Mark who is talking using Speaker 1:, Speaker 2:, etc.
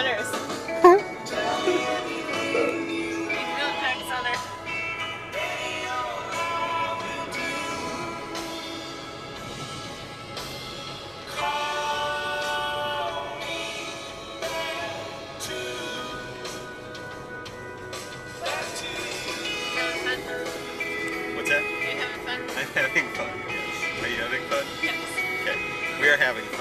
Speaker 1: sweaters. Milk packs on her.
Speaker 2: What's that?
Speaker 1: Are you having fun?
Speaker 2: I'm having fun, yes. Are you having fun?
Speaker 1: Yes.
Speaker 2: Okay. We are having fun.